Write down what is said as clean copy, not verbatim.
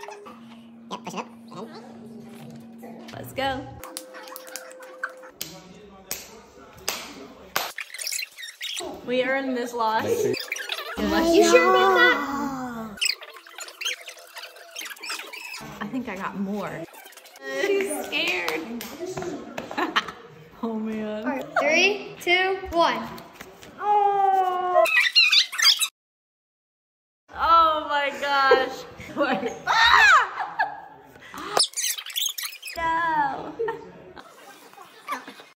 Yep, push it up. Let's go. We earned this loss. You sure about that? I think I got more. She's scared. Oh man. All right, 3, 2, 1. Oh my gosh.